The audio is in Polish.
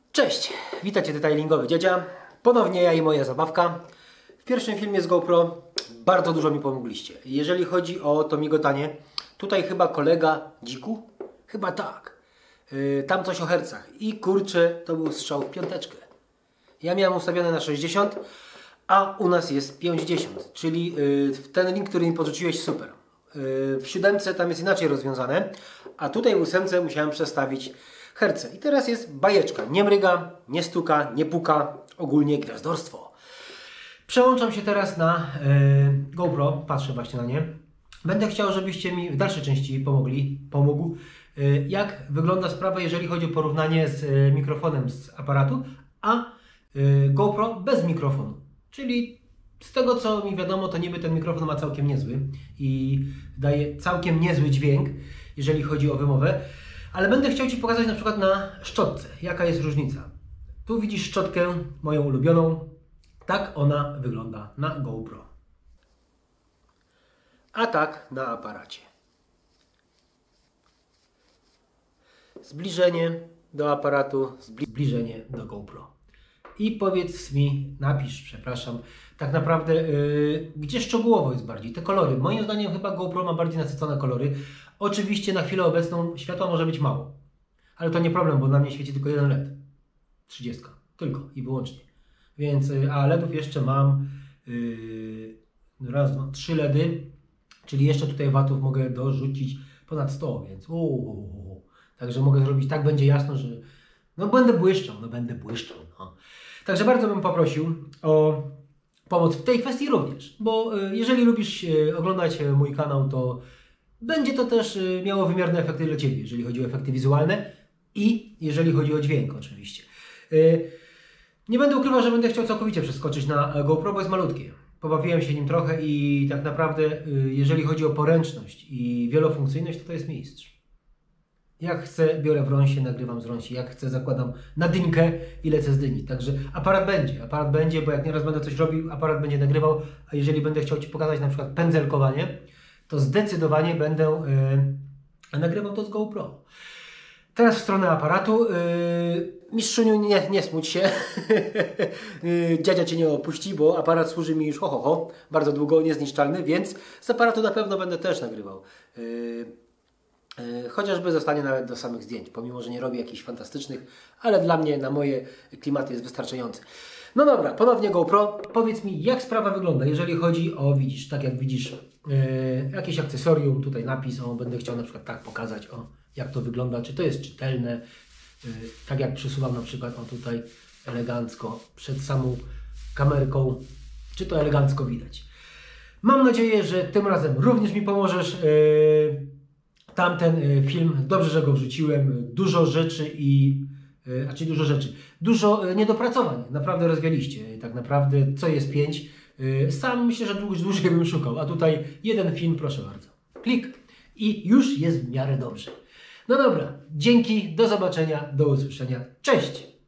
Cześć, witajcie detailingowy dziadzia. Ponownie ja i moja zabawka. W pierwszym filmie z GoPro bardzo dużo mi pomogliście. Jeżeli chodzi o to migotanie, tutaj chyba kolega Dziku? Chyba tak. Tam coś o hercach. I kurczę, to był strzał w piąteczkę. Ja miałem ustawione na 60, a u nas jest 50, czyli ten link, który mi podrzuciłeś, super. W 7 tam jest inaczej rozwiązane, a tutaj w 8 musiałem przestawić herce. I teraz jest bajeczka. Nie mryga, nie stuka, nie puka. Ogólnie gwiazdorstwo. Przełączam się teraz na GoPro. Patrzę właśnie na nie. Będę chciał, żebyście mi w dalszej części pomógł. Jak wygląda sprawa, jeżeli chodzi o porównanie z mikrofonem z aparatu, a GoPro bez mikrofonu. Czyli z tego, co mi wiadomo, to niby ten mikrofon ma całkiem niezły i daje całkiem niezły dźwięk, jeżeli chodzi o wymowę. Ale będę chciał Ci pokazać na przykład na szczotce, jaka jest różnica. Tu widzisz szczotkę, moją ulubioną. Tak ona wygląda na GoPro. A tak na aparacie. Zbliżenie do aparatu, zbliżenie do GoPro. I powiedz mi, napisz, przepraszam, tak naprawdę, gdzie szczegółowo jest bardziej? Te kolory. Moim zdaniem chyba GoPro ma bardziej nasycone kolory. Oczywiście na chwilę obecną światła może być mało. Ale to nie problem, bo na mnie świeci tylko jeden LED. 30. Tylko i wyłącznie. Więc, a LEDów jeszcze mam raz, dwa, 3 LEDy. Czyli jeszcze tutaj watów mogę dorzucić ponad 100, więc także mogę zrobić, tak będzie jasno, że no będę błyszczał. No. Także bardzo bym poprosił o pomoc w tej kwestii również, bo jeżeli lubisz oglądać mój kanał, to będzie to też miało wymierne efekty dla Ciebie, jeżeli chodzi o efekty wizualne i jeżeli chodzi o dźwięk oczywiście. Nie będę ukrywał, że będę chciał całkowicie przeskoczyć na GoPro, bo jest malutkie. Pobawiłem się nim trochę i tak naprawdę jeżeli chodzi o poręczność i wielofunkcyjność, to jest mistrz. Jak chcę, biorę w rąsie, nagrywam z rąsi. Jak chcę, zakładam na dynkę i lecę z dyni. Także aparat będzie, bo jak nieraz będę coś robił, aparat będzie nagrywał, a jeżeli będę chciał Ci pokazać na przykład pędzelkowanie, to zdecydowanie będę nagrywał to z GoPro. Teraz w stronę aparatu. Mistrzuniu, nie smuć się. Dziadzia Cię nie opuści, bo aparat służy mi już bardzo długo, niezniszczalny, więc z aparatu na pewno będę też nagrywał. Chociażby zostanie nawet do samych zdjęć, pomimo że nie robię jakichś fantastycznych, ale dla mnie, na moje klimaty jest wystarczający. No dobra, ponownie GoPro. Powiedz mi, jak sprawa wygląda, jeżeli chodzi o, widzisz, tak jak widzisz, jakieś akcesorium, tutaj napis, będę chciał na przykład tak pokazać, jak to wygląda, czy to jest czytelne, tak jak przesuwam na przykład, tutaj elegancko, przed samą kamerką, czy to elegancko widać. Mam nadzieję, że tym razem również mi pomożesz. Tamten film, dobrze, że go wrzuciłem, dużo niedopracowań, naprawdę rozwialiście, tak naprawdę co jest 5, sam myślę, że dłużej bym szukał, a tutaj jeden film, proszę bardzo, klik i już jest w miarę dobrze. No dobra, dzięki, do zobaczenia, do usłyszenia, cześć!